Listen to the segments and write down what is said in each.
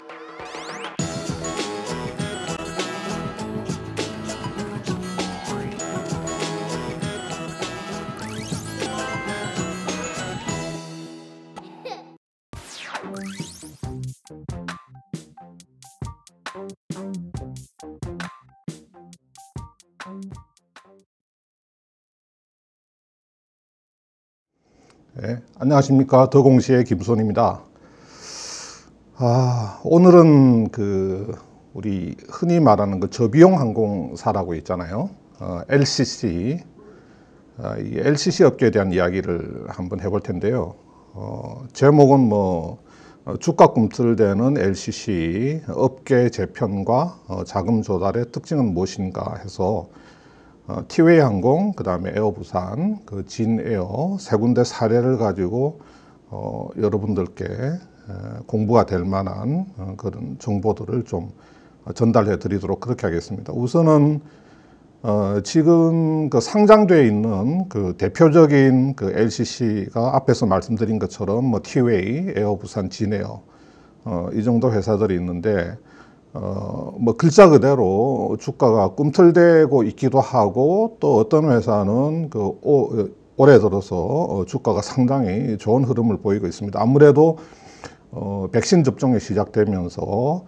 네, 안녕하십니까. 더공시의 김손입니다. 오늘은 우리 흔히 말하는 저비용 항공사라고 있잖아요. LCC. 이 LCC 업계에 대한 이야기를 한번 해볼 텐데요. 제목은 주가 꿈틀대는 LCC 업계 재편과 자금 조달의 특징은 무엇인가 해서 티웨이 항공, 그 다음에 에어부산, 진에어 세 군데 사례를 가지고 여러분들께 공부가 될 만한 그런 정보들을 좀 전달해 드리도록 그렇게 하겠습니다. 우선은 지금 상장되어 있는 대표적인 LCC가 앞에서 말씀드린 것처럼 티웨이, 에어부산, 진에어 이 정도 회사들이 있는데 글자 그대로 주가가 꿈틀대고 있기도 하고, 또 어떤 회사는 올해 들어서 주가가 상당히 좋은 흐름을 보이고 있습니다. 아무래도 백신 접종이 시작되면서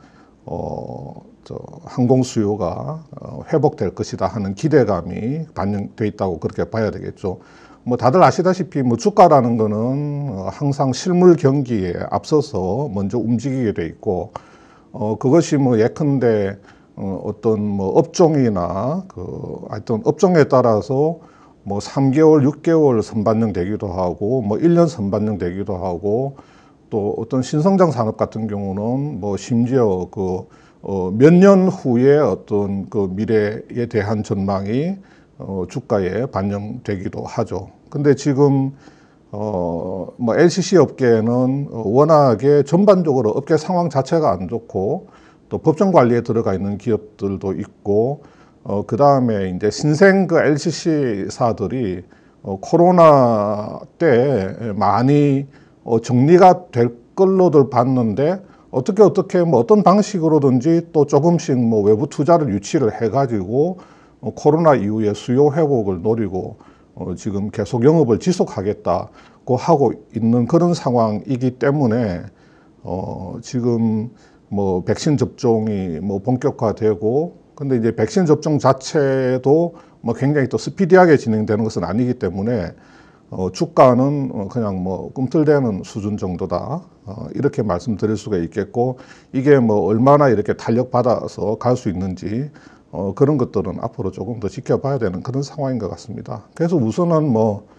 항공 수요가 회복될 것이다 하는 기대감이 반영돼 있다고 그렇게 봐야 되겠죠. 다들 아시다시피 주가라는 거는 항상 실물 경기에 앞서서 먼저 움직이게 돼 있고, 그것이 예컨대 어떤 업종이나 하여튼 업종에 따라서 3개월, 6개월 선반영 되기도 하고 1년 선반영 되기도 하고, 또 어떤 신성장 산업 같은 경우는 심지어 몇 년 후에 어떤 미래에 대한 전망이 주가에 반영되기도 하죠. 근데 지금 LCC 업계는 워낙에 전반적으로 업계 상황 자체가 안 좋고, 또 법정 관리에 들어가 있는 기업들도 있고, 그 다음에 이제 신생 LCC사들이 코로나 때 많이 정리가 될 걸로들 봤는데, 어떻게 어떤 방식으로든지 또 조금씩 외부 투자를 유치를 해가지고 코로나 이후에 수요 회복을 노리고 지금 계속 영업을 지속하겠다고 하고 있는 그런 상황이기 때문에 지금 백신 접종이 본격화되고, 근데 이제 백신 접종 자체도 굉장히 또 스피디하게 진행되는 것은 아니기 때문에 주가는 그냥 꿈틀대는 수준 정도다, 이렇게 말씀드릴 수가 있겠고, 이게 얼마나 이렇게 탄력받아서 갈 수 있는지 그런 것들은 앞으로 조금 더 지켜봐야 되는 그런 상황인 것 같습니다. 그래서 우선은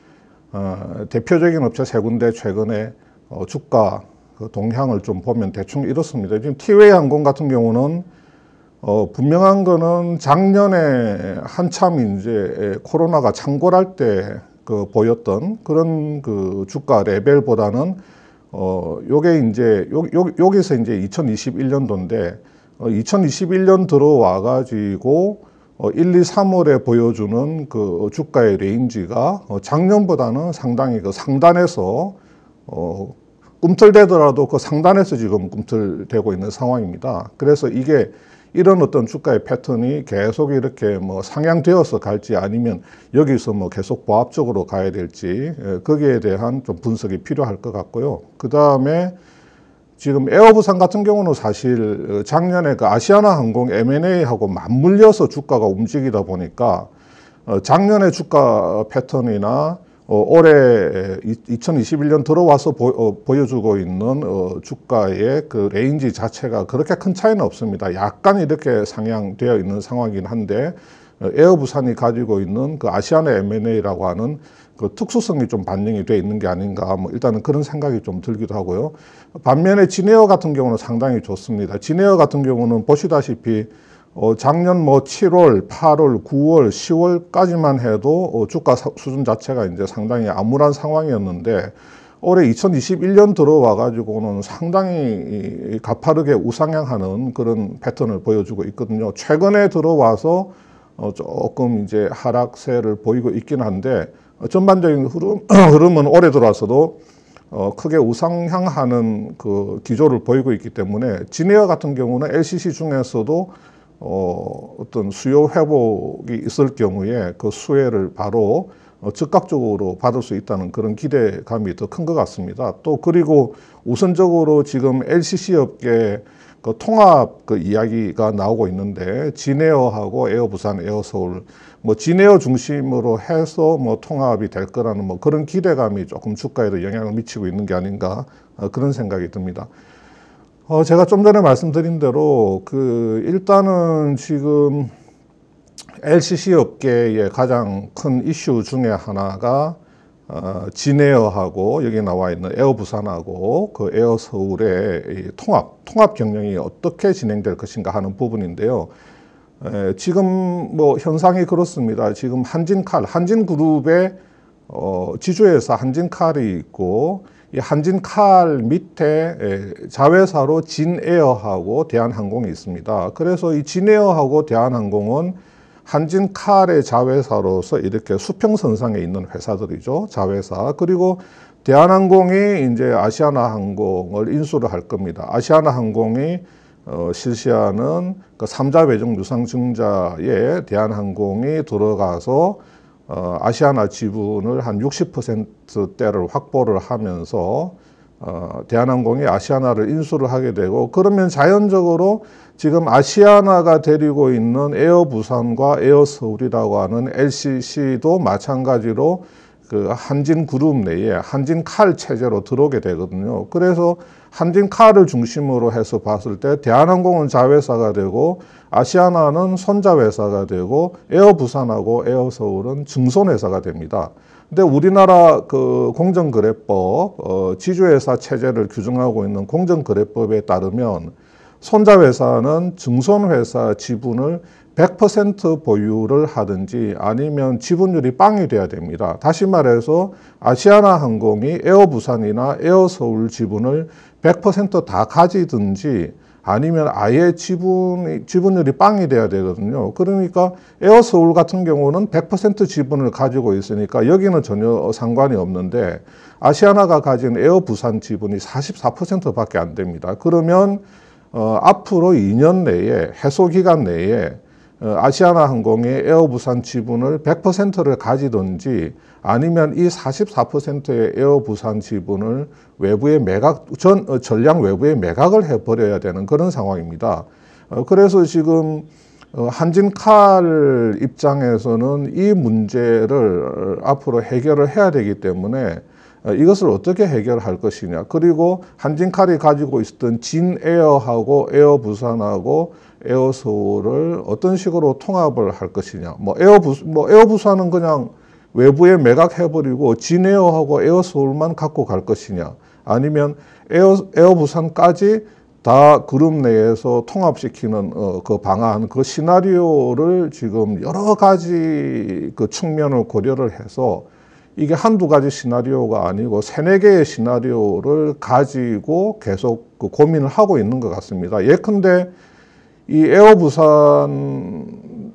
대표적인 업체 세 군데 최근에 주가 동향을 좀 보면 대충 이렇습니다. 지금 티웨이 항공 같은 경우는 분명한 거는 작년에 한참 이제 코로나가 창궐할 때 보였던 그런 주가 레벨보다는 요게 이제 여기서 이제 2021년도인데 2021년 들어와 가지고 1, 2, 3월에 보여주는 주가의 레인지가 작년보다는 상당히 상단에서 꿈틀대더라도 상단에서 지금 꿈틀대고 있는 상황입니다. 그래서 이런 어떤 주가의 패턴이 계속 이렇게 상향되어서 갈지, 아니면 여기서 계속 보합적으로 가야 될지, 거기에 대한 좀 분석이 필요할 것 같고요. 그 다음에 지금 에어부산 같은 경우는 사실 작년에 아시아나 항공 M&A하고 맞물려서 주가가 움직이다 보니까 작년에 주가 패턴이나 올해 2021년 들어와서 보여주고 있는 주가의 레인지 자체가 그렇게 큰 차이는 없습니다. 약간 이렇게 상향되어 있는 상황이긴 한데, 에어부산이 가지고 있는 아시아나 M&A라고 하는 특수성이 좀 반영이 되어 있는 게 아닌가, 일단은 그런 생각이 좀 들기도 하고요. 반면에 진에어 같은 경우는 상당히 좋습니다. 진에어 같은 경우는 보시다시피 작년 7월, 8월, 9월, 10월까지만 해도 주가 수준 자체가 이제 상당히 암울한 상황이었는데, 올해 2021년 들어와 가지고는 상당히 가파르게 우상향하는 그런 패턴을 보여주고 있거든요. 최근에 들어와서 조금 이제 하락세를 보이고 있긴 한데, 전반적인 흐름은 올해 들어와서도 크게 우상향하는 그 기조를 보이고 있기 때문에 진에어 같은 경우는 LCC 중에서도 어떤 수요 회복이 있을 경우에 그 수혜를 바로 즉각적으로 받을 수 있다는 그런 기대감이 더 큰 것 같습니다. 또 그리고 우선적으로 지금 LCC 업계 그 통합 그 이야기가 나오고 있는데 진에어하고 에어부산, 에어서울 뭐 진에어 중심으로 해서 뭐 통합이 될 거라는 뭐 그런 기대감이 조금 주가에도 영향을 미치고 있는 게 아닌가 그런 생각이 듭니다. 제가 좀 전에 말씀드린 대로 일단은 지금 LCC 업계의 가장 큰 이슈 중에 하나가 진에어하고 여기 나와 있는 에어부산하고 그 에어서울의 통합 경영이 어떻게 진행될 것인가 하는 부분인데요. 지금 뭐 현상이 그렇습니다. 지금 한진그룹의 지주회사 한진칼이 있고 이 한진칼 밑에 자회사로 진에어하고 대한항공이 있습니다. 그래서 이 진에어하고 대한항공은 한진칼의 자회사로서 이렇게 수평선상에 있는 회사들이죠. 자회사. 그리고 대한항공이 이제 아시아나항공을 인수를 할 겁니다. 아시아나항공이 실시하는 그 3자 배정 유상증자에 대한항공이 들어가서 아시아나 지분을 한 60%대를 확보를 하면서 대한항공이 아시아나를 인수를 하게 되고 그러면 자연적으로 지금 아시아나가 데리고 있는 에어부산과 에어서울이라고 하는 LCC도 마찬가지로 그 한진그룹 내에 한진칼 체제로 들어오게 되거든요. 그래서 한진칼을 중심으로 해서 봤을 때 대한항공은 자회사가 되고 아시아나는 손자회사가 되고 에어부산하고 에어서울은 증손회사가 됩니다. 근데 우리나라 그 공정거래법 지주회사 체제를 규정하고 있는 공정거래법에 따르면 손자회사는 증손회사 지분을 100% 보유를 하든지 아니면 지분율이 빵이 돼야 됩니다. 다시 말해서 아시아나항공이 에어부산이나 에어서울 지분을 100% 다 가지든지 아니면 아예 지분율이 빵이 돼야 되거든요. 그러니까 에어서울 같은 경우는 100% 지분을 가지고 있으니까 여기는 전혀 상관이 없는데 아시아나가 가진 에어부산 지분이 44%밖에 안 됩니다. 그러면 앞으로 2년 내에 해소기간 내에 아시아나항공의 에어부산 지분을 100%를 가지든지 아니면 이 44%의 에어부산 지분을 외부에 전량 외부에 매각을 해버려야 되는 그런 상황입니다. 그래서 지금 한진칼 입장에서는 이 문제를 앞으로 해결을 해야 되기 때문에 이것을 어떻게 해결할 것이냐. 그리고 한진칼이 가지고 있었던 진에어하고 에어부산하고 에어서울을 어떤 식으로 통합을 할 것이냐. 에어부산은 그냥 외부에 매각해버리고 진에어하고 에어서울만 갖고 갈 것이냐. 아니면 에어부산까지 다 그룹 내에서 통합시키는 그 방안, 그 시나리오를 지금 여러 가지 그 측면을 고려를 해서 이게 한두 가지 시나리오가 아니고 세네 개의 시나리오를 가지고 계속 그 고민을 하고 있는 것 같습니다. 예컨대 이 에어부산을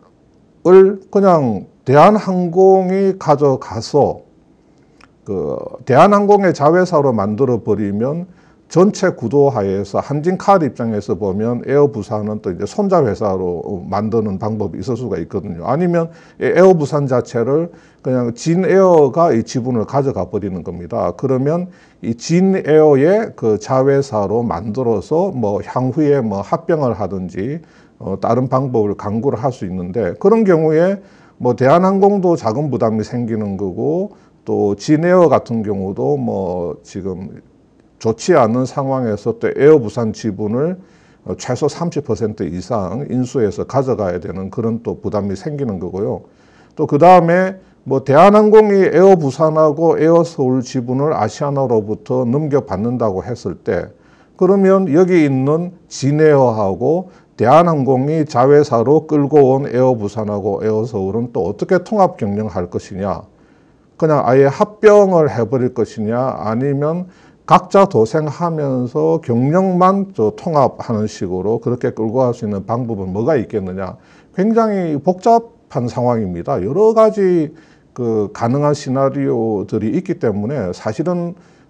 그냥 대한항공이 가져가서 그 대한항공의 자회사로 만들어 버리면 전체 구도 하에서 한진칼 입장에서 보면 에어부산은 또 이제 손자회사로 만드는 방법이 있을 수가 있거든요. 아니면 에어부산 자체를 그냥 진에어가 이 지분을 가져가 버리는 겁니다. 그러면 이 진에어의 그 자회사로 만들어서 뭐 향후에 뭐 합병을 하든지 다른 방법을 강구를 할 수 있는데 그런 경우에 뭐 대한항공도 자금 부담이 생기는 거고 또 진에어 같은 경우도 뭐 지금 좋지 않은 상황에서 또 에어부산 지분을 최소 30% 이상 인수해서 가져가야 되는 그런 또 부담이 생기는 거고요. 또 그 다음에 뭐 대한항공이 에어부산하고 에어서울 지분을 아시아나로부터 넘겨받는다고 했을 때 그러면 여기 있는 진에어하고 대한항공이 자회사로 끌고 온 에어부산하고 에어서울은 또 어떻게 통합 경영할 것이냐. 그냥 아예 합병을 해버릴 것이냐 아니면 각자 도생하면서 경영만 통합하는 식으로 그렇게 끌고 갈 수 있는 방법은 뭐가 있겠느냐. 굉장히 복잡한 상황입니다. 여러 가지 그 가능한 시나리오들이 있기 때문에 사실은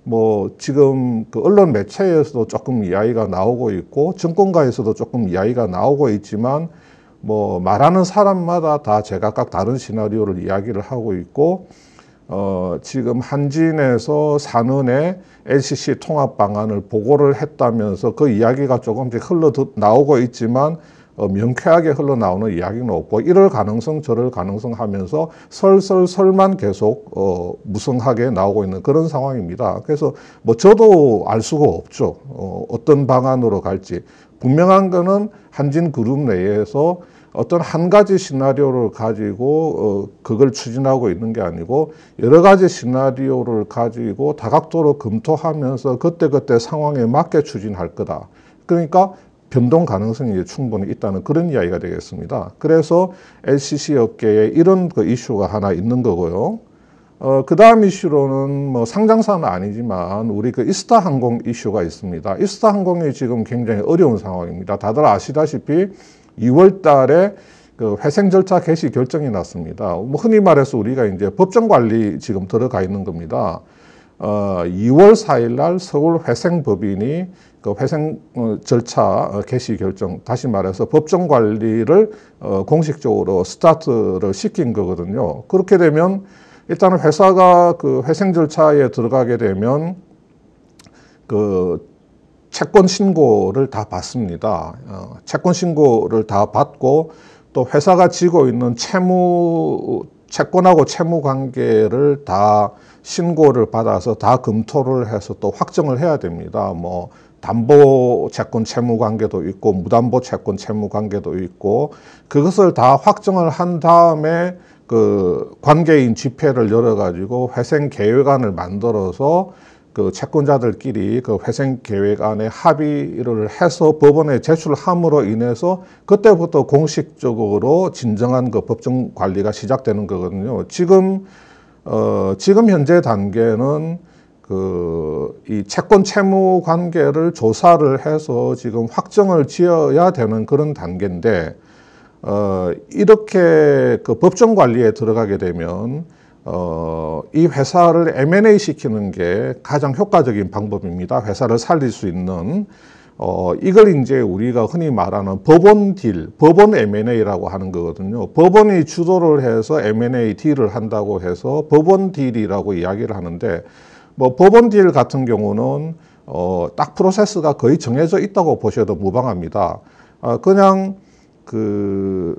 뭐 지금 그 언론 매체에서도 조금 이야기가 나오고 있고 정권가에서도 조금 이야기가 나오고 있지만 뭐 말하는 사람마다 다 제각각 다른 시나리오를 이야기를 하고 있고 지금 한진에서 산은에 LCC 통합 방안을 보고를 했다면서 그 이야기가 조금씩 흘러 나오고 있지만 명쾌하게 흘러나오는 이야기는 없고 이럴 가능성 저럴 가능성 하면서 설설설만 계속 무성하게 나오고 있는 그런 상황입니다. 그래서 뭐 저도 알 수가 없죠. 어떤 방안으로 갈지. 분명한 거는 한진그룹 내에서 어떤 한 가지 시나리오를 가지고 그걸 추진하고 있는 게 아니고 여러 가지 시나리오를 가지고 다각도로 검토하면서 그때그때 상황에 맞게 추진할 거다. 그러니까 변동 가능성이 충분히 있다는 그런 이야기가 되겠습니다. 그래서 LCC 업계에 이런 그 이슈가 하나 있는 거고요. 그 다음 이슈로는 뭐 상장사는 아니지만 우리 그 이스타 항공 이슈가 있습니다. 이스타 항공이 지금 굉장히 어려운 상황입니다. 다들 아시다시피 2월 달에 그 회생 절차 개시 결정이 났습니다. 뭐 흔히 말해서 우리가 이제 법정 관리 지금 들어가 있는 겁니다. 2월 4일 날 서울 회생법인이 그 회생 절차 개시 결정, 다시 말해서 법정 관리를 공식적으로 스타트를 시킨 거거든요. 그렇게 되면 일단은 회사가 그 회생 절차에 들어가게 되면 그 채권 신고를 다 받습니다. 채권 신고를 다 받고 또 회사가 지고 있는 채권하고 채무 관계를 다 신고를 받아서 다 검토를 해서 또 확정을 해야 됩니다. 뭐 담보 채권 채무 관계도 있고 무담보 채권 채무 관계도 있고 그것을 다 확정을 한 다음에 그 관계인 집회를 열어 가지고 회생 계획안을 만들어서 그 채권자들끼리 그 회생 계획안에 합의를 해서 법원에 제출함으로 인해서 그때부터 공식적으로 진정한 그 법정 관리가 시작되는 거거든요. 지금 현재 단계는 이 채권 채무 관계를 조사를 해서 지금 확정을 지어야 되는 그런 단계인데, 이렇게 그 법정 관리에 들어가게 되면, 이 회사를 M&A 시키는 게 가장 효과적인 방법입니다. 회사를 살릴 수 있는. 이걸 이제 우리가 흔히 말하는 법원 딜, 법원 M&A라고 하는 거거든요. 법원이 주도를 해서 M&A 딜을 한다고 해서 법원 딜이라고 이야기를 하는데, 뭐 법원 딜 같은 경우는 딱 프로세스가 거의 정해져 있다고 보셔도 무방합니다. 그냥 그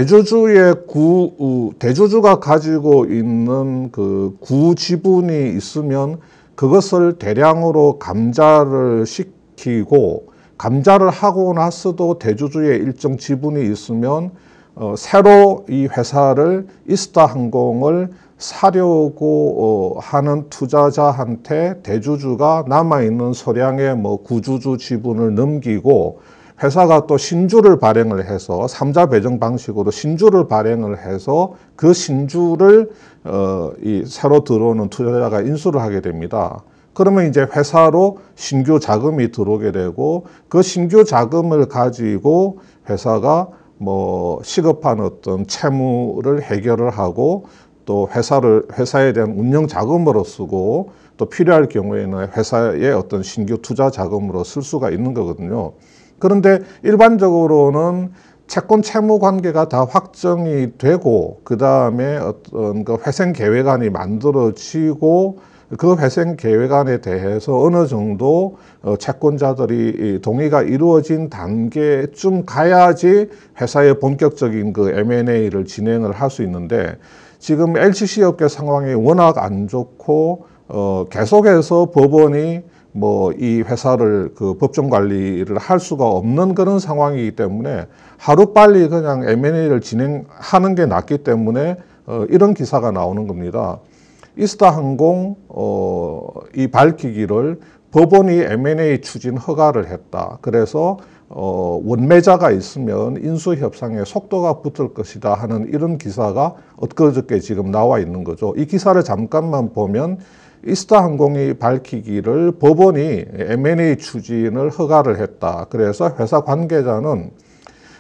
대주주가 가지고 있는 그 구 지분이 있으면 그것을 대량으로 감자를 시키고, 감자를 하고 나서도 대주주의 일정 지분이 있으면 새로 이 회사를 이스타 항공을 사려고 하는 투자자한테 대주주가 남아있는 소량의 뭐 구주주 지분을 넘기고, 회사가 또 신주를 발행을 해서 3자 배정 방식으로 신주를 발행을 해서 그 신주를 이 새로 들어오는 투자자가 인수를 하게 됩니다. 그러면 이제 회사로 신규 자금이 들어오게 되고, 그 신규 자금을 가지고 회사가 뭐 시급한 어떤 채무를 해결을 하고, 또 회사에 대한 운영 자금으로 쓰고, 또 필요할 경우에는 회사의 어떤 신규 투자 자금으로 쓸 수가 있는 거거든요. 그런데 일반적으로는 채권 채무 관계가 다 확정이 되고, 그 다음에 어떤 그 회생 계획안이 만들어지고, 그 회생 계획안에 대해서 어느 정도 채권자들이 동의가 이루어진 단계쯤 가야지 회사의 본격적인 그 M&A를 진행을 할 수 있는데, 지금 LCC 업계 상황이 워낙 안 좋고 계속해서 법원이 뭐 이 회사를 그 법정 관리를 할 수가 없는 그런 상황이기 때문에 하루빨리 그냥 M&A를 진행하는 게 낫기 때문에 이런 기사가 나오는 겁니다. 이스타 항공 이 밝히기를 법원이 M&A 추진 허가를 했다. 그래서 원매자가 있으면 인수협상에 속도가 붙을 것이다 하는 이런 기사가 엊그저께 지금 나와 있는 거죠. 이 기사를 잠깐만 보면 이스타 항공이 밝히기를 법원이 M&A 추진을 허가를 했다. 그래서 회사 관계자는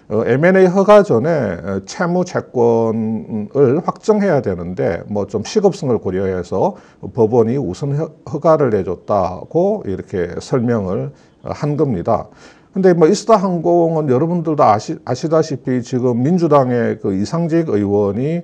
M&A 허가 전에 채무 채권을 확정해야 되는데 뭐 좀 시급성을 고려해서 법원이 우선 허가를 내줬다고 이렇게 설명을 한 겁니다. 근데 뭐 이스타항공은 여러분들도 아시다시피 지금 민주당의 그 이상직 의원이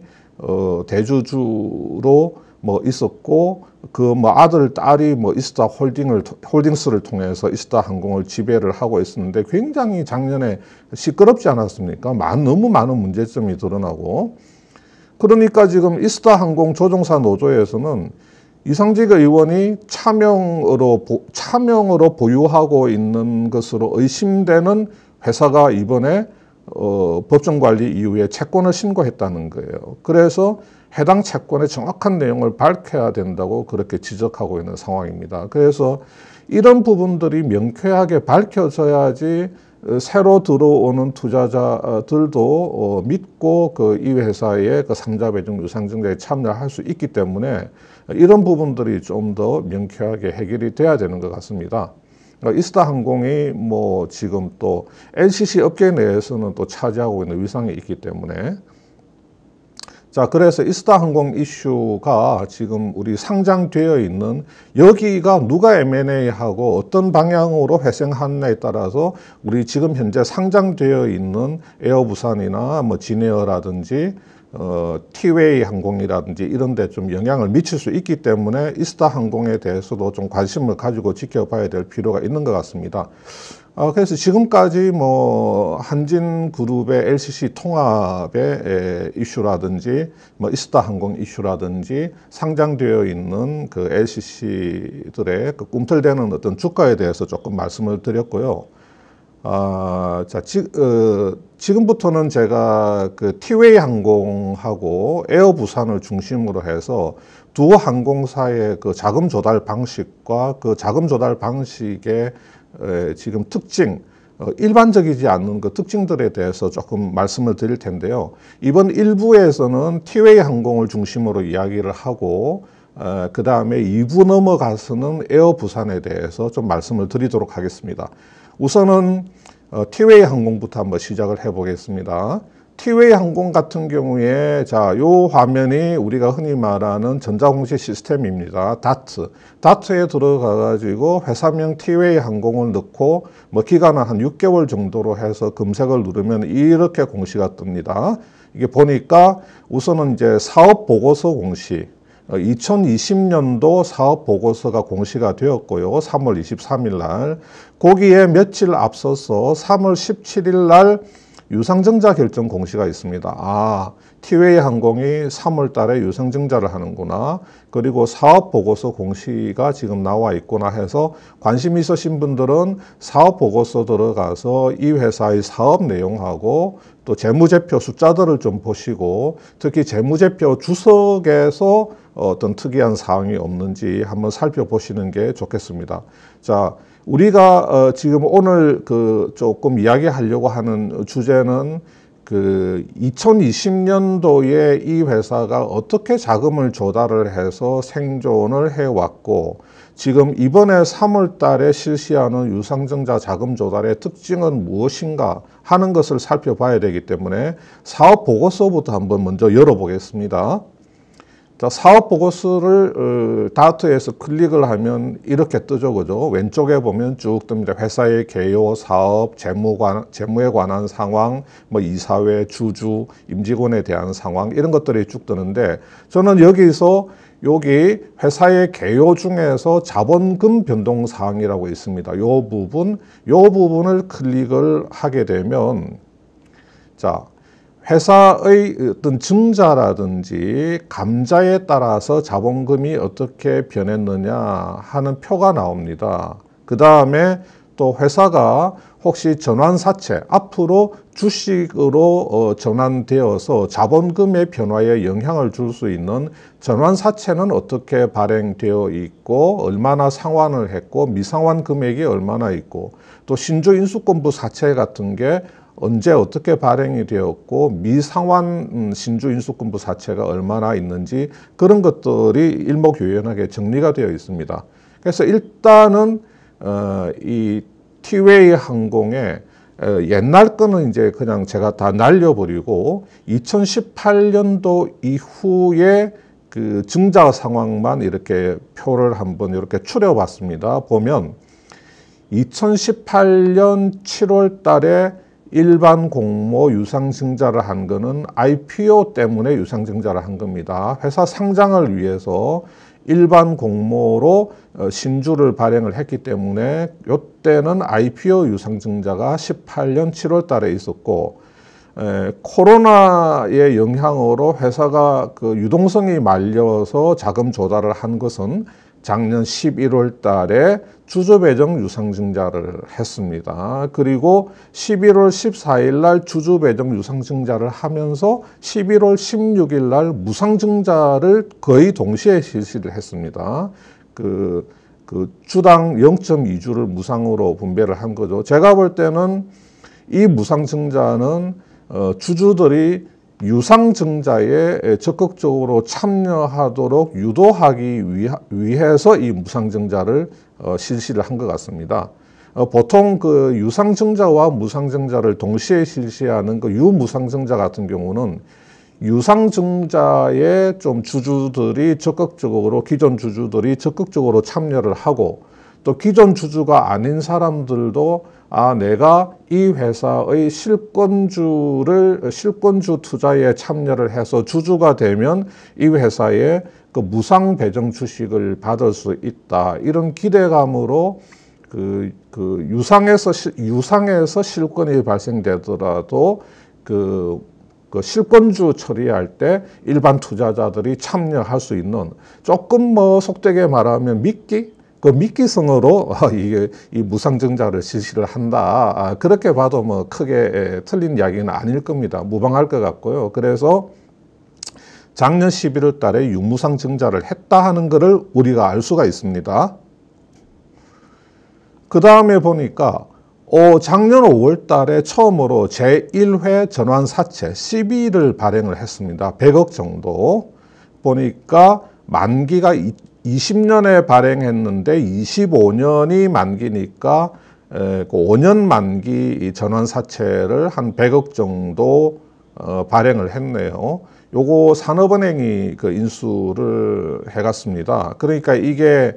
대주주로 뭐 있었고 그 뭐 아들 딸이 뭐 이스타 홀딩스를 통해서 이스타항공을 지배를 하고 있었는데 굉장히 작년에 시끄럽지 않았습니까? 너무 많은 문제점이 드러나고 그러니까 지금 이스타항공 조종사 노조에서는 이상직 의원이 차명으로 보유하고 있는 것으로 의심되는 회사가 이번에 법정관리 이후에 채권을 신고했다는 거예요. 그래서 해당 채권의 정확한 내용을 밝혀야 된다고 그렇게 지적하고 있는 상황입니다. 그래서 이런 부분들이 명쾌하게 밝혀져야지 새로 들어오는 투자자들도 믿고 이 회사의 그 3자 배정 유상증자에 참여할 수 있기 때문에 이런 부분들이 좀 더 명쾌하게 해결이 돼야 되는 것 같습니다. 이스타항공이 뭐 지금 또 LCC 업계 내에서는 또 차지하고 있는 위상이 있기 때문에 자, 그래서 이스타항공 이슈가 지금 우리 상장되어 있는 여기가 누가 M&A하고 어떤 방향으로 회생하느냐에 따라서 우리 지금 현재 상장되어 있는 에어부산이나 뭐 진에어라든지 티웨이 항공이라든지 이런 데 좀 영향을 미칠 수 있기 때문에 이스타항공에 대해서도 좀 관심을 가지고 지켜봐야 될 필요가 있는 것 같습니다. 그래서 지금까지 뭐 한진그룹의 LCC 통합의 이슈라든지 뭐 이스타항공 이슈라든지 상장되어 있는 그 LCC들의 그 꿈틀대는 어떤 주가에 대해서 조금 말씀을 드렸고요. 지금부터는 제가 그 티웨이 항공하고 에어부산을 중심으로 해서 두 항공사의 그 자금 조달 방식과 그 자금 조달 방식의 지금 특징, 일반적이지 않는 그 특징들에 대해서 조금 말씀을 드릴 텐데요. 이번 1부에서는 티웨이 항공을 중심으로 이야기를 하고 그 다음에 2부 넘어가서는 에어부산에 대해서 좀 말씀을 드리도록 하겠습니다. 우선은 티웨이 항공부터 한번 시작을 해 보겠습니다. 티웨이 항공 같은 경우에 요 화면이 우리가 흔히 말하는 전자공시 시스템입니다. 다트에 들어가 가지고 회사명 티웨이 항공을 넣고 뭐 기간은 한 6개월 정도로 해서 검색을 누르면 이렇게 공시가 뜹니다. 이게 보니까 우선은 이제 사업 보고서 공시 2020년도 사업 보고서가 공시가 되었고요. 3월 23일 날 거기에 며칠 앞서서 3월 17일 날 유상증자 결정 공시가 있습니다. 티웨이 항공이 3월 달에 유상증자를 하는구나. 그리고 사업 보고서 공시가 지금 나와 있구나 해서 관심 있으신 분들은 사업 보고서 들어가서 이 회사의 사업 내용하고 또 재무제표 숫자들을 좀 보시고 특히 재무제표 주석에서 어떤 특이한 사항이 없는지 한번 살펴보시는 게 좋겠습니다. 자, 우리가 지금 오늘 조금 이야기하려고 하는 주제는 2020년도에 이 회사가 어떻게 자금을 조달을 해서 생존을 해왔고 지금 이번에 3월 달에 실시하는 유상증자 자금 조달의 특징은 무엇인가 하는 것을 살펴봐야 되기 때문에 사업 보고서부터 한번 먼저 열어보겠습니다. 자, 사업 보고서를 다트에서 클릭을 하면 이렇게 뜨죠, 그죠? 왼쪽에 보면 쭉 뜹니다. 회사의 개요, 사업, 재무에 관한 상황, 뭐 이사회, 주주, 임직원에 대한 상황 이런 것들이 쭉 뜨는데 저는 여기서 여기 회사의 개요 중에서 자본금 변동 사항이라고 있습니다. 요 부분을 클릭을 하게 되면 자. 회사의 어떤 증자라든지 감자에 따라서 자본금이 어떻게 변했느냐 하는 표가 나옵니다. 그 다음에 또 회사가 혹시 전환사채, 앞으로 주식으로 전환되어서 자본금의 변화에 영향을 줄 수 있는 전환사채는 어떻게 발행되어 있고 얼마나 상환을 했고 미상환 금액이 얼마나 있고 또 신주인수권부 사채 같은 게 언제 어떻게 발행이 되었고 미상환 신주인수권부 사채가 얼마나 있는지 그런 것들이 일목요연하게 정리가 되어 있습니다. 그래서 일단은 이 티웨이 항공의 옛날 거는 이제 그냥 제가 다 날려버리고 2018년도 이후에 그 증자 상황만 이렇게 표를 한번 이렇게 추려봤습니다. 보면 2018년 7월 달에 일반 공모 유상증자를 한 거는 IPO 때문에 유상증자를 한 겁니다. 회사 상장을 위해서 일반 공모로 신주를 발행을 했기 때문에 이때는 IPO 유상증자가 18년 7월 달에 있었고, 코로나의 영향으로 회사가 그 유동성이 말려서 자금 조달을 한 것은 작년 11월 달에 주주배정 유상증자를 했습니다. 그리고 11월 14일 날 주주배정 유상증자를 하면서 11월 16일 날 무상증자를 거의 동시에 실시를 했습니다. 그 주당 0.2주를 무상으로 분배를 한 거죠. 제가 볼 때는 이 무상증자는 주주들이 유상증자에 적극적으로 참여하도록 유도하기 위해서 이 무상증자를 실시를 한 것 같습니다. 보통 그 유상증자와 무상증자를 동시에 실시하는 그 유무상증자 같은 경우는 유상증자에 좀 주주들이 적극적으로, 기존 주주들이 적극적으로 참여를 하고, 또 기존 주주가 아닌 사람들도 내가 이 회사의 실권주 투자에 참여를 해서 주주가 되면 이 회사의 그 무상 배정 주식을 받을 수 있다. 이런 기대감으로 유상에서 실권이 발생되더라도 그 실권주 처리할 때 일반 투자자들이 참여할 수 있는, 조금 속되게 말하면 미끼성으로 이게 이 무상증자를 실시를 한다. 그렇게 봐도 크게 틀린 이야기는 아닐 겁니다. 무방할 것 같고요. 그래서 작년 11월 달에 유무상증자를 했다 하는 것을 우리가 알 수가 있습니다. 그 다음에 보니까 작년 5월 달에 처음으로 제1회 전환사채 CB를 발행을 했습니다. 100억 정도. 보니까 만기가 20년에 발행했는데 25년이 만기니까 5년 만기 전환사채를 한 100억 정도 발행을 했네요. 요거 산업은행이 그 인수를 해갔습니다. 그러니까 이게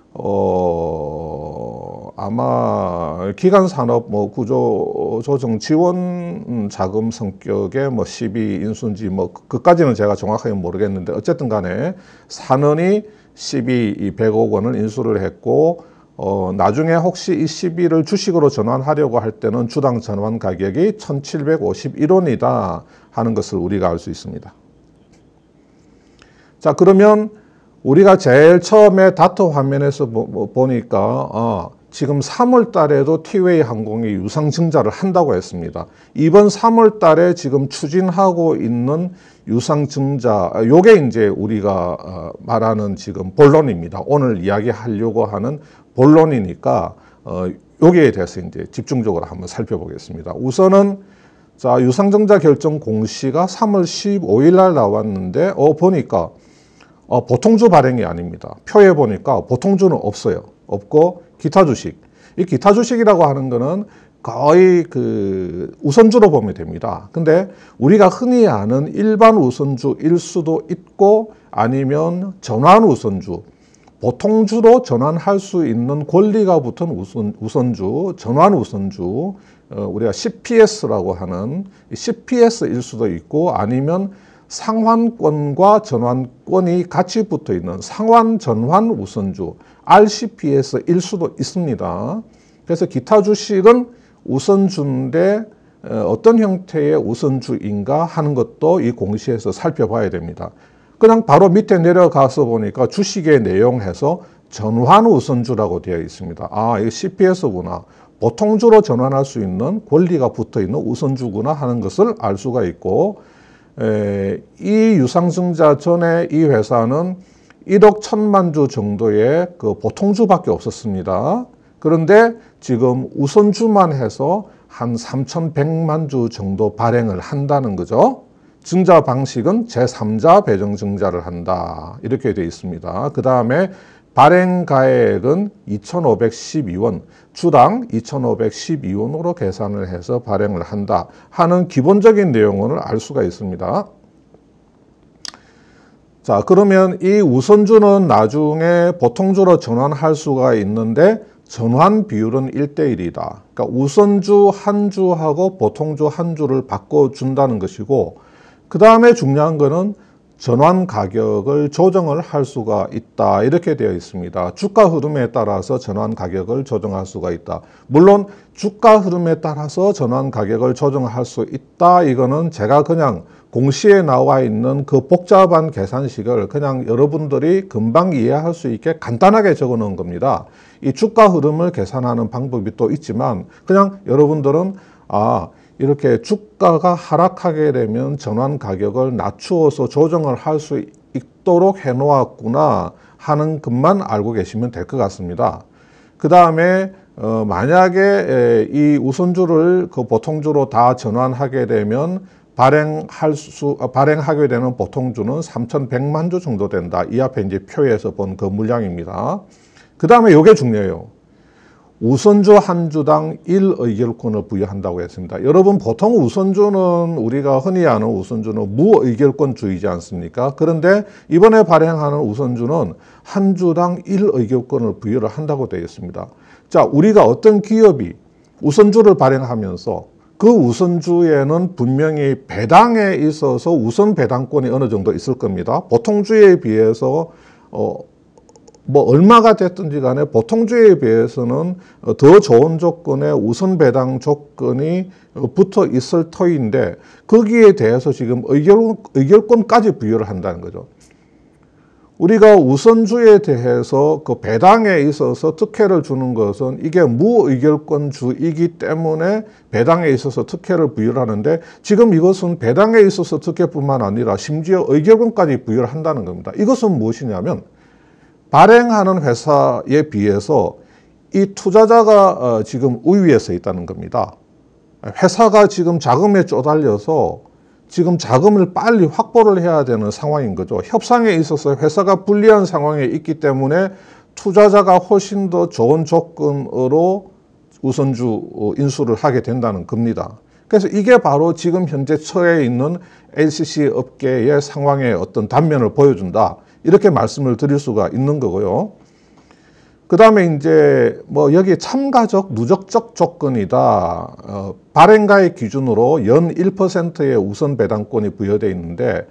아마 기간산업 구조조정 지원 자금 성격의 12 인수인지 그까지는 제가 정확하게 모르겠는데, 어쨌든 간에 산은이 100억 원을 인수를 했고, 나중에 혹시 이 12를 주식으로 전환하려고 할 때는 주당 전환 가격이 1,751원이다 하는 것을 우리가 알 수 있습니다. 자, 그러면 우리가 제일 처음에 다트 화면에서 보니까 지금 3월 달에도 티웨이 항공이 유상증자를 한다고 했습니다. 이번 3월 달에 지금 추진하고 있는 유상증자, 요게 이제 우리가 말하는 지금 본론입니다. 오늘 이야기하려고 하는 본론이니까 여기에 대해서 이제 집중적으로 한번 살펴보겠습니다. 우선은 자, 유상증자 결정 공시가 3월 15일 날 나왔는데 보니까 보통주 발행이 아닙니다. 표에 보니까 보통주는 없어요. 없고 기타 주식. 이 기타 주식이라고 하는 거는 거의 그 우선주로 보면 됩니다. 근데 우리가 흔히 아는 일반 우선주일 수도 있고, 아니면 전환 우선주, 보통주로 전환할 수 있는 권리가 붙은 우선주, 전환 우선주, 우리가 CPS라고 하는 CPS일 수도 있고, 아니면 상환권과 전환권이 같이 붙어 있는 상환 전환 우선주, RCPS일 수도 있습니다. 그래서 기타 주식은 우선주인데 어떤 형태의 우선주인가 하는 것도 이 공시에서 살펴봐야 됩니다. 그냥 바로 밑에 내려가서 보니까 주식의 내용에서 전환 우선주라고 되어 있습니다. 이거 CPS구나. 보통주로 전환할 수 있는 권리가 붙어 있는 우선주구나 하는 것을 알 수가 있고, 이 유상증자 전에 이 회사는 1억 1,000만 주 정도의 그 보통주밖에 없었습니다. 그런데 지금 우선주만 해서 한 3,100만 주 정도 발행을 한다는 거죠. 증자 방식은 제3자 배정 증자를 한다. 이렇게 되어 있습니다. 그 다음에 발행 가액은 2,512원, 주당 2,512원으로 계산을 해서 발행을 한다 하는 기본적인 내용을 알 수가 있습니다. 자, 그러면 이 우선주는 나중에 보통주로 전환할 수가 있는데 전환 비율은 1대1이다. 그러니까 우선주 한 주하고 보통주 한 주를 바꿔준다는 것이고, 그 다음에 중요한 거는 전환 가격을 조정을 할 수가 있다. 이렇게 되어 있습니다. 주가 흐름에 따라서 전환 가격을 조정할 수가 있다. 물론 주가 흐름에 따라서 전환 가격을 조정할 수 있다. 이거는 제가 그냥 공시에 나와 있는 그 복잡한 계산식을 그냥 여러분들이 금방 이해할 수 있게 간단하게 적어 놓은 겁니다. 이 주가 흐름을 계산하는 방법이 또 있지만 그냥 여러분들은 이렇게 주가가 하락하게 되면 전환 가격을 낮추어서 조정을 할 수 있도록 해놓았구나 하는 것만 알고 계시면 될 것 같습니다. 그 다음에 만약에 이 우선주를 그 보통주로 다 전환하게 되면 발행하게 되는 보통주는 3,100만 주 정도 된다. 이 앞에 이제 표에서 본 그 물량입니다. 그 다음에 이게 중요해요. 우선주 한 주당 1의결권을 부여한다고 했습니다. 여러분, 보통 우선주는 우리가 흔히 아는 우선주는 무의결권주의지 않습니까? 그런데 이번에 발행하는 우선주는 한 주당 1의결권을 부여를 한다고 되어 있습니다. 자, 우리가 어떤 기업이 우선주를 발행하면서 그 우선주에는 분명히 배당에 있어서 우선 배당권이 어느 정도 있을 겁니다. 보통주에 비해서 얼마가 됐든지 간에 보통주에 비해서는 더 좋은 조건의 우선 배당 조건이 붙어 있을 터인데 거기에 대해서 지금 의결권까지 부여를 한다는 거죠. 우리가 우선주에 대해서 그 배당에 있어서 특혜를 주는 것은 이게 무의결권주이기 때문에 배당에 있어서 특혜를 부여를 하는데 지금 이것은 배당에 있어서 특혜뿐만 아니라 심지어 의결권까지 부여를 한다는 겁니다. 이것은 무엇이냐면 발행하는 회사에 비해서 이 투자자가 지금 우위에 서 있다는 겁니다. 회사가 지금 자금에 쪼달려서 지금 자금을 빨리 확보를 해야 되는 상황인 거죠. 협상에 있어서 회사가 불리한 상황에 있기 때문에 투자자가 훨씬 더 좋은 조건으로 우선주 인수를 하게 된다는 겁니다. 그래서 이게 바로 지금 현재 처해 있는 LCC 업계의 상황의 어떤 단면을 보여준다. 이렇게 말씀을 드릴 수가 있는 거고요. 그 다음에 이제 여기 참가적 누적적 조건이다. 발행가의 기준으로 연 1%의 우선 배당권이 부여되어 있는데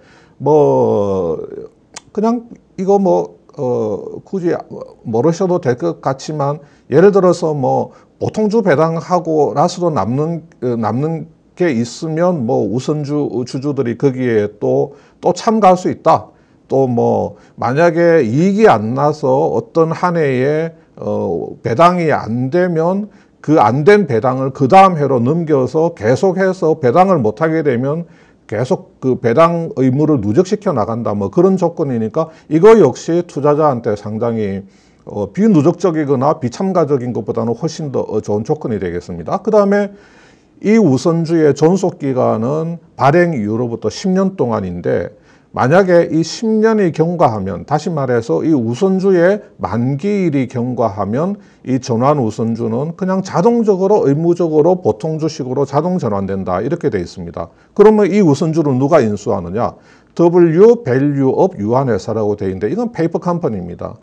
그냥 이거 굳이 모르셔도 될 것 같지만 예를 들어서 보통주 배당하고 나서도 남는 게 있으면 우선주 주주들이 거기에 또 참가할 수 있다. 또 만약에 이익이 안 나서 어떤 한 해에 배당이 안 되면 그 안 된 배당을 그 다음 해로 넘겨서 계속해서 배당을 못 하게 되면 계속 그 배당 의무를 누적시켜 나간다. 그런 조건이니까 이거 역시 투자자한테 상당히 비누적적이거나 비참가적인 것보다는 훨씬 더 좋은 조건이 되겠습니다. 그 다음에 이 우선주의 존속기간은 발행 이후로부터 10년 동안인데 만약에 이 10년이 경과하면, 다시 말해서 이 우선주의 만기일이 경과하면 이 전환 우선주는 그냥 자동적으로 의무적으로 보통주식으로 자동 전환된다. 이렇게 돼 있습니다. 그러면 이 우선주를 누가 인수하느냐? W 밸류업 유한회사라고 돼 있는데 이건 페이퍼 컴퍼니입니다.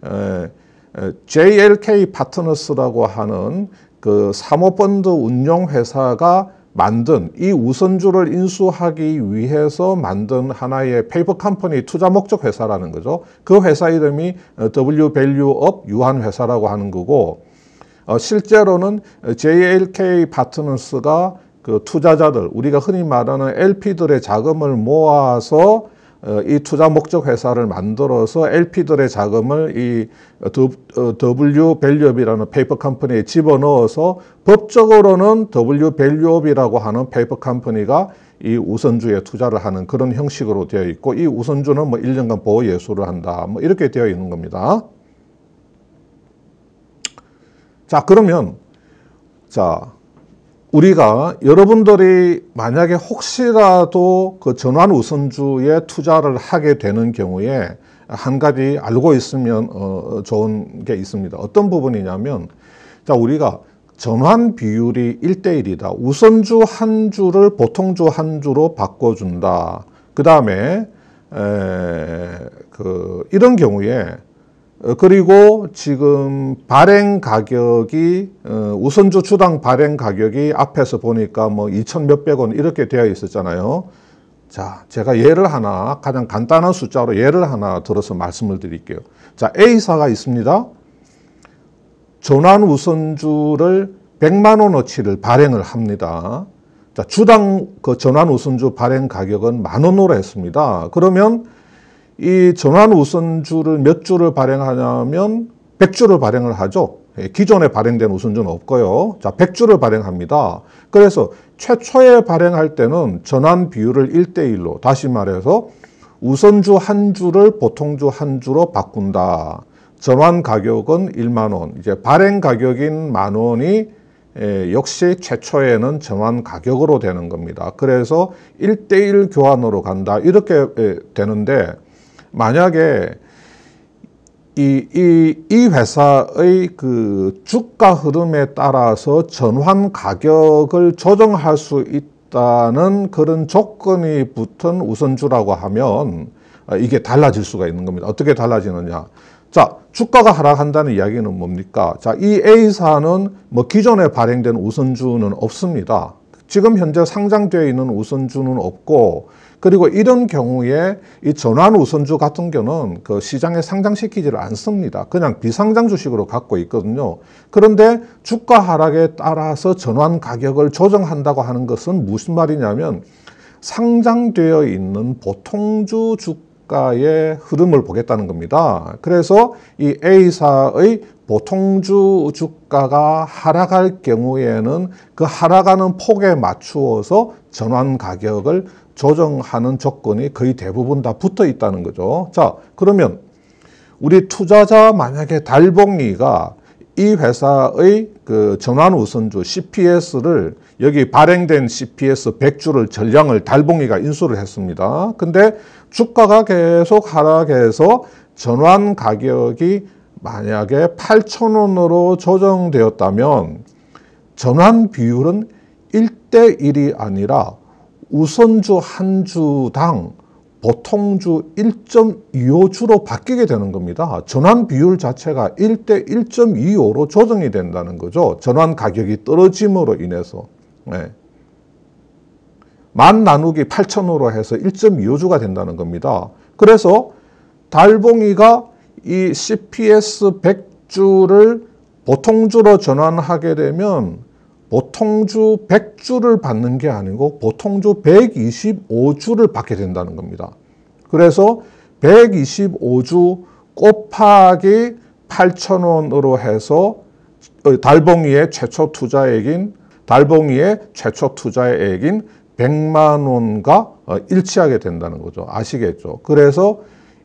JLK 파트너스라고 하는 그 사모펀드 운용회사가 만든 이 우선주를 인수하기 위해서 만든 하나의 페이퍼 컴퍼니 투자 목적 회사라는 거죠. 그 회사 이름이 W 밸류업 유한회사라고 하는 거고 실제로는 JLK 파트너스가 그 투자자들, 우리가 흔히 말하는 LP들의 자금을 모아서 이 투자 목적 회사를 만들어서 LP들의 자금을 이 W 밸류업이라는 페이퍼 컴퍼니에 집어넣어서 법적으로는 W 밸류업이라고 하는 페이퍼 컴퍼니가 이 우선주에 투자를 하는 그런 형식으로 되어 있고 이 우선주는 1년간 보호 예수를 한다. 이렇게 되어 있는 겁니다. 자, 그러면 우리가 여러분들이 만약에 혹시라도 그 전환 우선주에 투자를 하게 되는 경우에 한 가지 알고 있으면 좋은 게 있습니다. 어떤 부분이냐면, 자, 우리가 전환 비율이 1대1이다. 우선주 한 주를 보통주 한 주로 바꿔준다. 그 다음에 이런 경우에 그리고 지금 발행 가격이 우선주 주당 발행 가격이 앞에서 보니까 뭐 2천 몇백 원 이렇게 되어 있었잖아요. 자, 제가 예를 하나, 가장 간단한 숫자로 예를 하나 들어서 말씀을 드릴게요. 자, A사가 있습니다. 전환 우선주를 100만 원어치를 발행을 합니다. 자, 주당 그 전환 우선주 발행 가격은 10,000원으로 했습니다. 그러면 이 전환 우선주를 몇 주를 발행하냐면 100주를 발행을 하죠. 기존에 발행된 우선주는 없고요. 자, 100주를 발행합니다. 그래서 최초에 발행할 때는 전환 비율을 1대1로, 다시 말해서 우선주 한 주를 보통주 한 주로 바꾼다. 전환 가격은 1만 원, 이제 발행 가격인 10,000원이 역시 최초에는 전환 가격으로 되는 겁니다. 그래서 1대1 교환으로 간다. 이렇게 되는데, 만약에 이 회사의 그 주가 흐름에 따라서 전환 가격을 조정할 수 있다는 그런 조건이 붙은 우선주라고 하면 이게 달라질 수가 있는 겁니다. 어떻게 달라지느냐? 자, 주가가 하락한다는 이야기는 뭡니까? 자, 이 A사는 뭐 기존에 발행된 우선주는 없습니다. 지금 현재 상장되어 있는 우선주는 없고, 그리고 이런 경우에 이 전환 우선주 같은 경우는 그 시장에 상장시키지를 않습니다. 그냥 비상장 주식으로 갖고 있거든요. 그런데 주가 하락에 따라서 전환 가격을 조정한다고 하는 것은 무슨 말이냐면, 상장되어 있는 보통주 주가의 흐름을 보겠다는 겁니다. 그래서 이 A사의 보통주 주가가 하락할 경우에는 그 하락하는 폭에 맞추어서 전환 가격을 조정하는 조건이 거의 대부분 다 붙어 있다는 거죠. 자, 그러면 우리 투자자 만약에 달봉이가 이 회사의 그 전환 우선주 CPS를 여기 발행된 CPS 100주를 전량을 달봉이가 인수를 했습니다. 근데 주가가 계속 하락해서 전환 가격이 만약에 8,000원으로 조정되었다면 전환 비율은 1대1이 아니라 우선주 한 주당 보통주 1.25주로 바뀌게 되는 겁니다. 전환 비율 자체가 1대 1.25로 조정이 된다는 거죠. 전환 가격이 떨어짐으로 인해서. 네. 만 나누기 8,000으로 해서 1.25주가 된다는 겁니다. 그래서 달봉이가 이 CPS 100주를 보통주로 전환하게 되면 보통주 100주를 받는 게 아니고 보통주 125주를 받게 된다는 겁니다. 그래서 125주 곱하기 8,000원으로 해서 달봉이의 최초 투자액인 100만 원과 일치하게 된다는 거죠. 아시겠죠? 그래서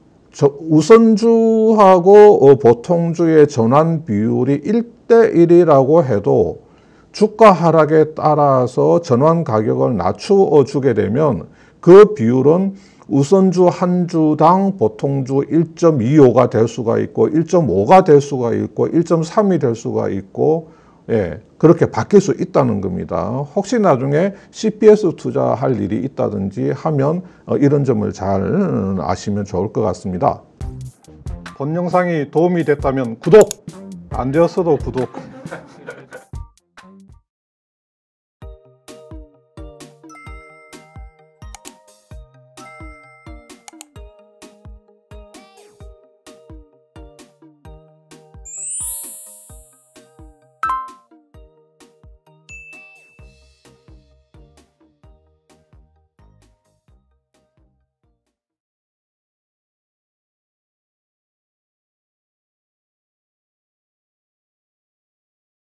우선주하고 보통주의 전환 비율이 1대1이라고 해도 주가 하락에 따라서 전환 가격을 낮추어 주게 되면 그 비율은 우선주 한 주당 보통주 1.25가 될 수가 있고 1.5가 될 수가 있고 1.3이 될 수가 있고, 예, 그렇게 바뀔 수 있다는 겁니다. 혹시 나중에 CPS 투자할 일이 있다든지 하면 이런 점을 잘 아시면 좋을 것 같습니다. 본 영상이 도움이 됐다면 구독, 안 되었어도 구독.